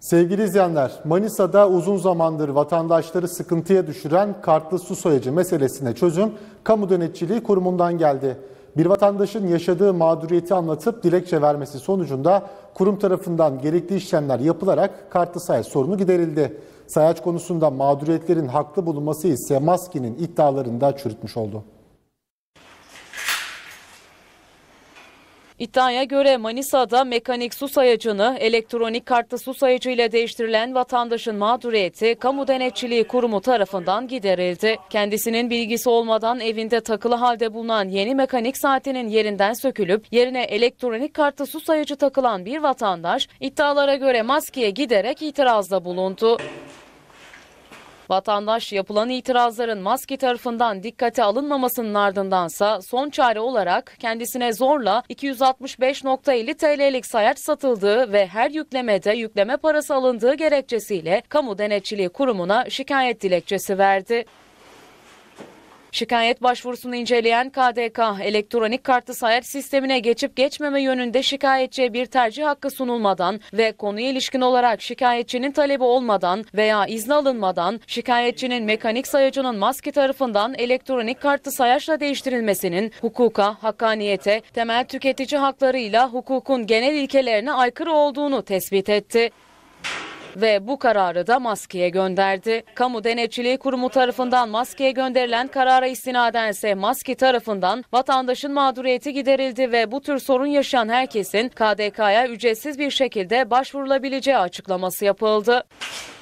Sevgili izleyenler, Manisa'da uzun zamandır vatandaşları sıkıntıya düşüren kartlı su sayacı meselesine çözüm Kamu Denetçiliği Kurumu'ndan geldi. Bir vatandaşın yaşadığı mağduriyeti anlatıp dilekçe vermesi sonucunda kurum tarafından gerekli işlemler yapılarak kartlı sayaç sorunu giderildi. Sayaç konusunda mağduriyetlerin haklı bulunması ise Maski'nin iddialarını da çürütmüş oldu. İddiaya göre Manisa'da mekanik su sayacını elektronik kartlı su sayacı ile değiştirilen vatandaşın mağduriyeti Kamu Denetçiliği Kurumu tarafından giderildi. Kendisinin bilgisi olmadan evinde takılı halde bulunan yeni mekanik saatinin yerinden sökülüp yerine elektronik kartlı su sayacı takılan bir vatandaş iddialara göre Maski'ye giderek itirazda bulundu. Vatandaş yapılan itirazların Maski tarafından dikkate alınmamasının ardındansa son çare olarak kendisine zorla 265.50 TL'lik sayaç satıldığı ve her yüklemede yükleme parası alındığı gerekçesiyle Kamu Denetçiliği Kurumu'na şikayet dilekçesi verdi. Şikayet başvurusunu inceleyen KDK, elektronik kartlı sayaç sistemine geçip geçmeme yönünde şikayetçiye bir tercih hakkı sunulmadan ve konuya ilişkin olarak şikayetçinin talebi olmadan veya izni alınmadan şikayetçinin mekanik sayacının Maski tarafından elektronik kartlı sayaçla değiştirilmesinin hukuka, hakkaniyete, temel tüketici haklarıyla hukukun genel ilkelerine aykırı olduğunu tespit etti. Ve bu kararı da Maski'ye gönderdi. Kamu Denetçiliği Kurumu tarafından Maski'ye gönderilen karara istinaden ise Maski tarafından vatandaşın mağduriyeti giderildi ve bu tür sorun yaşayan herkesin KDK'ya ücretsiz bir şekilde başvurulabileceği açıklaması yapıldı.